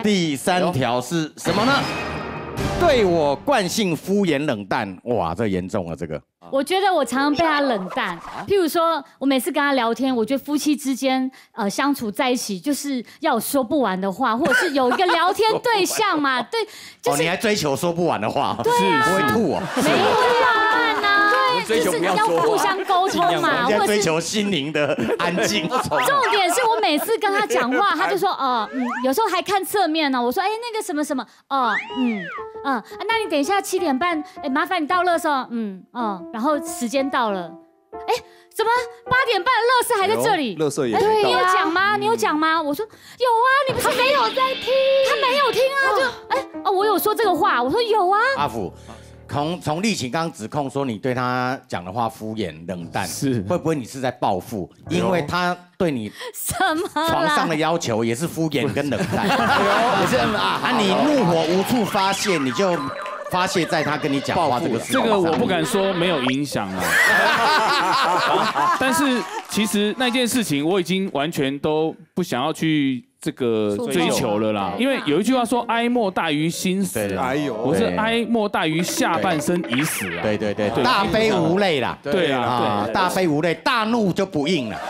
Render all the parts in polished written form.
第3条是什么呢？对我惯性敷衍冷淡，哇，这严重了，这个。 我觉得我常常被他冷淡，譬如说，我每次跟他聊天，我觉得夫妻之间相处在一起，就是要有说不完的话，或者是有一个聊天对象嘛，对，就是你还追求说不完的话， 对啊， 不会吐哦， 没有浪漫呐，对，就是要互相沟通嘛， 或者追求心灵的安静。 重点是我每次跟他讲话，他就说有时候还看侧面呢。我说那个什么什么那你等一下7点半，麻烦你到垃圾，然后时间到了，怎么8点半垃圾还在这里？ 垃圾也你有讲吗？你有讲吗？我说有啊，你不是没有在听？他没有听啊，我有说这个话，我说有啊。 阿福。从丽琴刚刚指控说你对他讲的话敷衍冷淡， 是会不会你是在报复？因为他对你什么床上的要求也是敷衍跟冷淡，也是你怒火无处发泄，你就发泄在他跟你讲话这个事。 这个我不敢说没有影响啊，但是其实那件事情我已经完全都不想要去这个追求了啦，因为有一句话说哀莫大于心死， 哎呦， 我是哀莫大于下半身已死啊， 对，大悲无泪啦， 对啊， 大悲无泪，大怒就不硬了，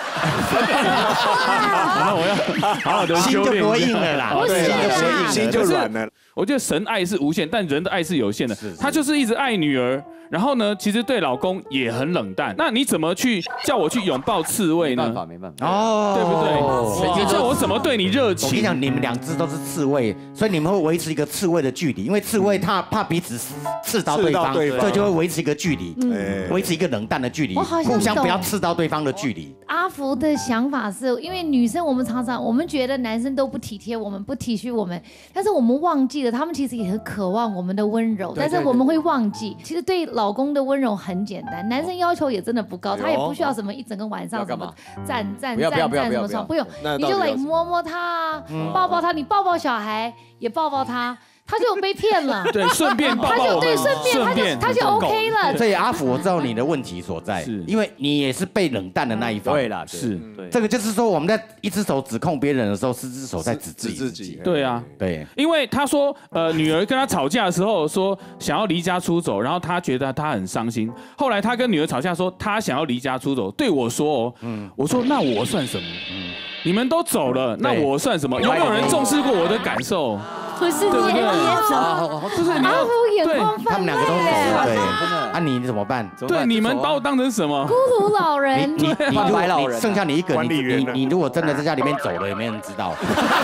那我要好好的心就不会硬了啦， 心就软了。 我觉得神爱是无限，但人的爱是有限的。他就是一直爱女儿，然后呢，其实对老公也很冷淡。那你怎么去叫我去拥抱刺猬呢？ 没办法哦， 对不对？你叫我怎么对你热情？ 我跟你讲，你们2只都是刺猬，所以你们会维持一个刺猬的距离，因为刺猬怕彼此刺到对方，所以就会维持一个距离，维持一个冷淡的距离，互相不要刺到对方的距离。 阿福的想法是因为女生我们常常我们觉得男生都不体贴我们，不体恤我们，但是我们忘记了他们其实也很渴望我们的温柔，但是我们会忘记，其实对老公的温柔很简单，男生要求也真的不高，他也不需要什么一整个晚上什么站什么床，不用，你就来摸摸他，抱抱他，你抱抱小孩也抱抱他。他就被骗了， 对，顺便抱抱我们， 顺便他就 OK 了。 所以阿福，我知道你的问题所在，因为你也是被冷淡的那一方。 对啦， 是， 这个就是说我们在一只手指控别人的时候，4只手在指自己。 对啊， 对， 因为他说，女儿跟他吵架的时候说想要离家出走，然后他觉得他很伤心。后来他跟女儿吵架说他想要离家出走，对我说我说那我算什么？你们都走了，那我算什么？有没有人重视过我的感受？ 不是你也走， 就是阿福眼光泛他们2个都走了，对，啊你怎么办？ 对，你们把我当成什么？ 孤独老人， 你剩下你一个，你如果真的在家里面走了，也没人知道，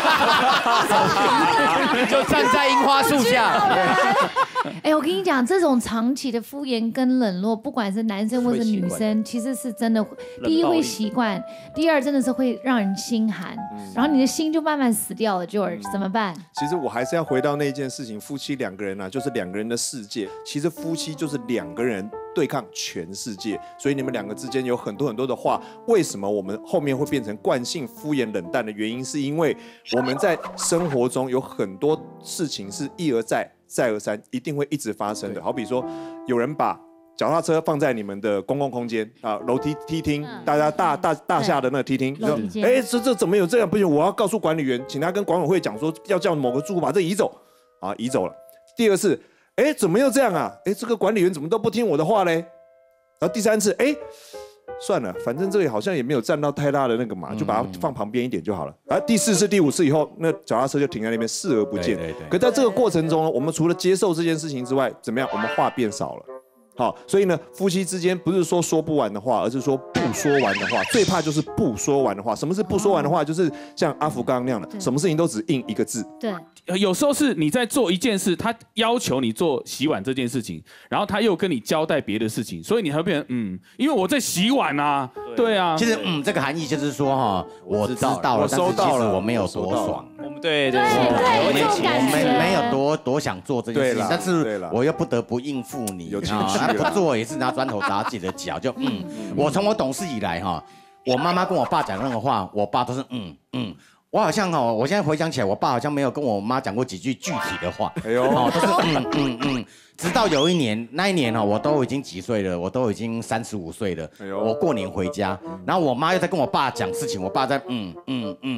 就站在樱花树下。 我跟你讲，这种长期的敷衍跟冷落，不管是男生或是女生，其实是真的，第一会习惯，第二真的是会让人心寒，然后你的心就慢慢死掉了。George 怎么办？ 其实我还是要回到那件事情，夫妻2个人啊，就是2个人的世界。其实夫妻就是2个人对抗全世界，所以你们2个之间有很多的话。为什么我们后面会变成惯性敷衍冷淡的原因，是因为我们在生活中有很多事情是一而再再而三，一定会一直发生的。好比说，有人把脚踏车放在你们的公共空间啊，楼梯梯厅，大家大厦的那个梯厅，说，这怎么有这样？不行，我要告诉管理员，请他跟管委会讲说，要叫某个住户把这移走，啊，移走了。第2次，怎么又这样啊？这个管理员怎么都不听我的话嘞？然后第3次，算了，反正这里好像也没有占到太大的那个嘛，就把它放旁边一点就好了。而第4次、第5次以后，那脚踏车就停在那边，视而不见。可在这个过程中呢，我们除了接受这件事情之外，怎么样？我们话变少了。好，所以呢，夫妻之间不是说不完的话，而是说不说完的话。最怕就是不说完的话。什么是不说完的话？就是像阿福刚刚那样的，什么事情都只应一个字。 对， 有时候是你在做一件事，他要求你做洗碗这件事情，然后他又跟你交代别的事情，所以你还会变成因为我在洗碗啊。对啊， 其实这个含义就是说我知道了，但是其实我没有多爽。 对， 我们没有多想做这件事情，但是我又不得不应付你，不做也是拿砖头砸自己的脚，就我从我懂事以来我妈妈跟我爸讲任何话，我爸都是我好像我现在回想起来，我爸好像没有跟我妈讲过几句具体的话，都是直到有一年，那一年我都已经几岁了，我都已经35岁了，我过年回家，然后我妈又在跟我爸讲事情，我爸在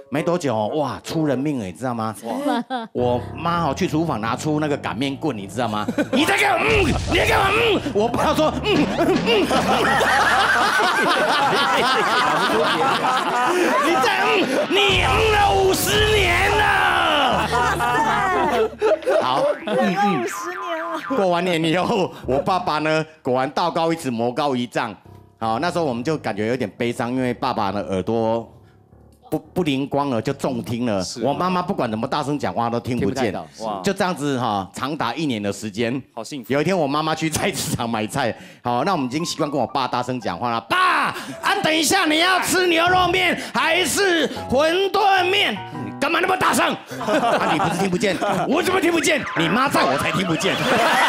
没多久哇，出人命了，你知道吗？我妈去厨房拿出那个擀面棍，你知道吗？你在给我你在给我我爸说你在你了50年了。好，50年了。过完年以后，我爸爸呢，果然道高一尺，魔高一丈。好，那时候我们就感觉有点悲伤，因为爸爸的耳朵不灵光了，就重听了。我妈妈不管怎么大声讲话都听不见，就这样子长达1年的时间。好幸福。有一天我妈妈去菜市场买菜，好，那我们已经习惯跟我爸大声讲话了。爸，等一下你要吃牛肉面还是馄饨面？干嘛那么大声？你不是听不见，我怎么听不见？你妈在我才听不见。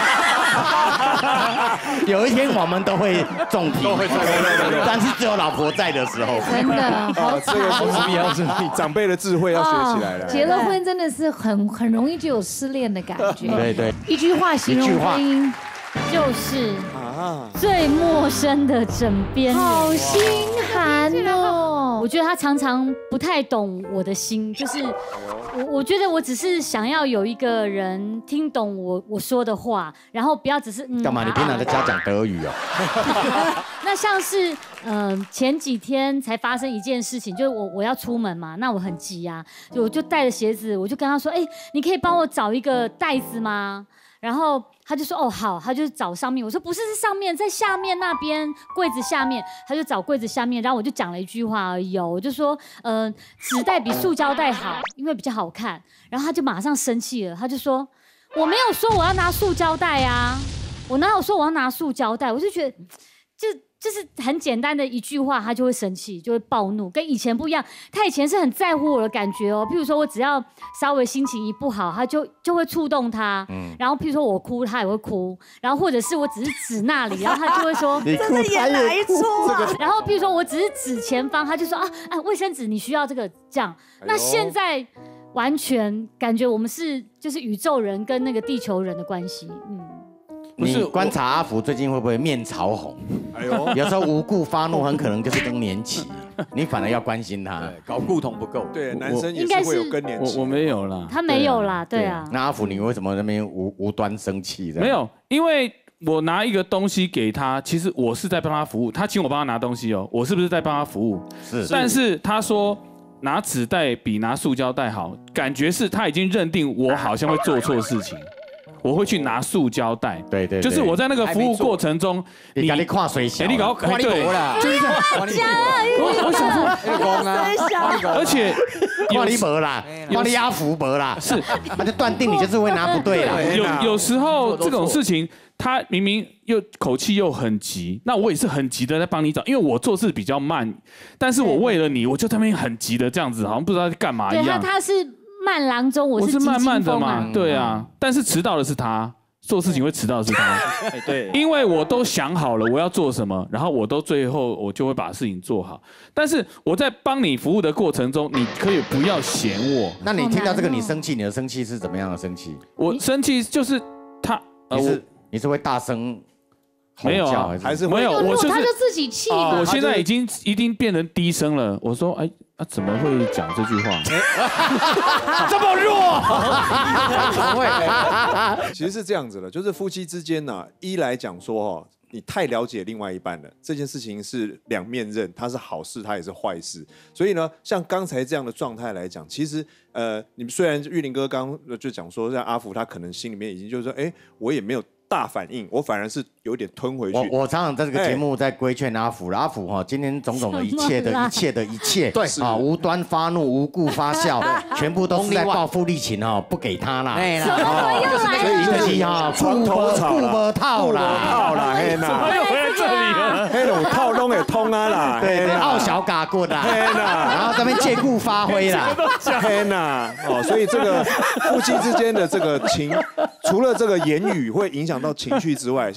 有一天我们都会重听，但是只有老婆在的时候。 真的，好这个是长辈的智慧要学起来了。 结了婚真的是很容易就有失恋的感觉。 对对， 一句话形容婚姻就是最陌生的枕边人， 好心寒哦。 我觉得他常常不太懂我的心，就是我觉得我只是想要有一个人听懂我说的话，然后不要只是干嘛？你平常在家讲德语哦？ 那像是前几天才发生一件事情，就是我要出门嘛，那我很急啊，我就带着鞋子，我就跟他说，你可以帮我找一个袋子吗？然后他就说哦好，他就找上面。我说不是，是上面，在下面那边柜子下面。他就找柜子下面，然后我就讲了一句话而已哦，我就说纸袋比塑胶袋好，因为比较好看。然后他就马上生气了，他就说我没有说我要拿塑胶袋啊，我哪有说我要拿塑胶袋？我就觉得就是很简单的一句话，他就会生气，就会暴怒，跟以前不一样。他以前是很在乎我的感觉哦，譬如说我只要稍微心情一不好，他就会触动他。然后譬如说我哭，他也会哭。然后或者是我只是指那里，然后他就会说你哭演哪一出啊？然后譬如说我只是指前方，他就说卫生纸你需要这个这样。那现在完全感觉我们是就是宇宙人跟那个地球人的关系， 你观察阿福最近会不会面潮红？哎呦，有时候无故发怒，很可能就是更年期，你反而要关心他， 睾固酮不够。 对，男生也是会有更年期。 我没有啦， 他没有啦，对啊。 那阿福，你为什么那边无端生气？ 没有，因为我拿一个东西给他，其实我是在帮他服务。他请我帮他拿东西哦，我是不是在帮他服务？ 是。 但是他说拿纸袋比拿塑胶袋好，感觉是他已经认定我好像会做错事情。我会去拿塑胶袋， 对， 就是我在那个服务过程中， 你赶紧跨水小， 你搞跨对啦，就是这样。我想说，而且跨你伯啦，跨你阿福伯啦， 是， 他就断定你就是会拿不对啦。 有时候这种事情，他明明又口气又很急，那我也是很急的在帮你找，因为我做事比较慢，但是我为了你，我就在那边很急的这样子，好像不知道在干嘛一样。 对，他是。慢郎中，我是慢慢的嘛，对啊，但是迟到的是他，做事情会迟到的是他， 对， 因为我都想好了我要做什么，然后我都最后我就会把事情做好，但是我在帮你服务的过程中，你可以不要嫌我。 那你听到这个，你生气，你的生气是怎么样的生气？ 我生气就是他， 你是会大声没有啊， 还是没有，我就是他就自己气嘛。 我现在已经变成低声了，我说怎么会讲这句话？ 这么弱？ 其实是这样子的，就是夫妻之间呢，一来讲说你太了解另外一半了，这件事情是两面刃，它是好事，它也是坏事。所以呢，像刚才这样的状态来讲，其实你们虽然玉林哥刚就讲说，像阿福他可能心里面已经就是说，我也没有大反应，我反而是有点吞回去。 我常常在这个节目在规劝阿福了，阿福今天种种的一切，对无端发怒、无故发笑，全部都是在报复立情不给他啦。所以就是床头吵啦，套啦， 怎么又回来这里了？ 黑龙套拢会通啊啦， 对，傲小嘎棍啦，然后这边借故发挥啦， 天哪！所以这个夫妻之间的这个除了这个言语会影响到情绪之外，像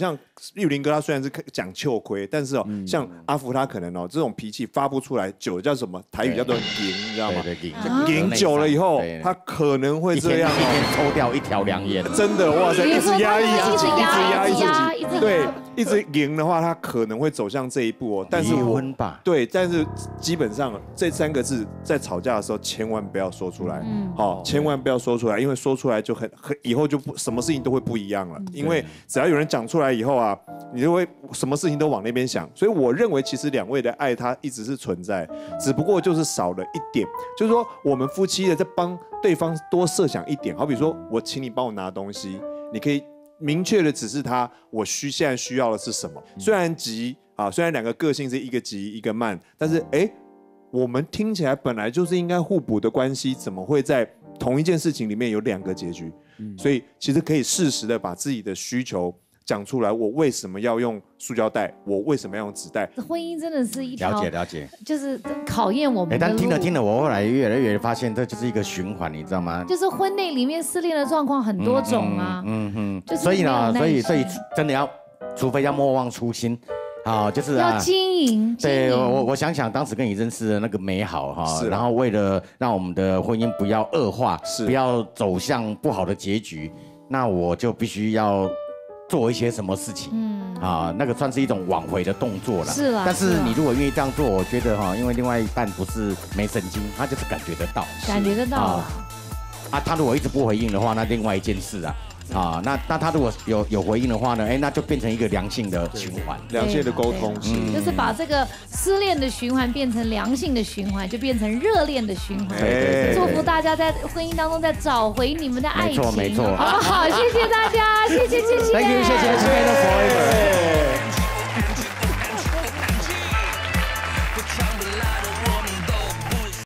玉林哥他虽然是讲秋亏，但是像阿福他可能这种脾气发不出来，久了叫什么台语叫做赢，你知道吗？赢久了以后，他可能会这样， 一天抽掉1条2眼， 真的哇塞，一直压抑自己， 一直压抑自己，对，一直赢的话，他可能会走向这一步哦。但是对，但是基本上这3个字在吵架的时候千万不要说出来，好，千万不要说出来，因为说出来就很以后就不什么事情都会不一样了，因为只要有人讲出来以后啊，你就会什么事情都往那边想。所以我认为其实2位的爱它一直是存在，只不过就是少了一点，就是说我们夫妻的在帮对方多设想一点，好比说我请你帮我拿东西，你可以明确的指示他我现在需要的是什么。虽然急啊，虽然2个个性是一个急一个慢，但是我们听起来本来就是应该互补的关系，怎么会在同一件事情里面有2个结局？所以其实可以适时的把自己的需求讲出来，我为什么要用塑胶袋？我为什么要用纸袋？ 婚姻真的是一条了解， 就是考验我们的路。 但听了，我后来越来越发现，这就是一个循环，你知道吗？ 就是婚内里面失恋的状况很多种啊， 所以呢，所以真的要，除非要莫忘初心。好，就是要经营。 对，我想想当时跟你认识的那个美好哈，然后为了让我们的婚姻不要恶化，不要走向不好的结局，那我就必须要做一些什么事情，那个算是一种挽回的动作了。 是啦。 但是你如果愿意这样做，我觉得因为另外一半不是没神经，他就是感觉得到。他如果一直不回应的话，那另外一件事啊。那他如果有回应的话呢，那就变成一个良性的循环， 良性的沟通， 就是把这个失恋的循环变成良性的循环，就变成热恋的循环。祝福大家在婚姻当中再找回你们的爱情。 没错， 好不好？谢谢大家，谢谢。 Thank you， 谢谢 Together Forever。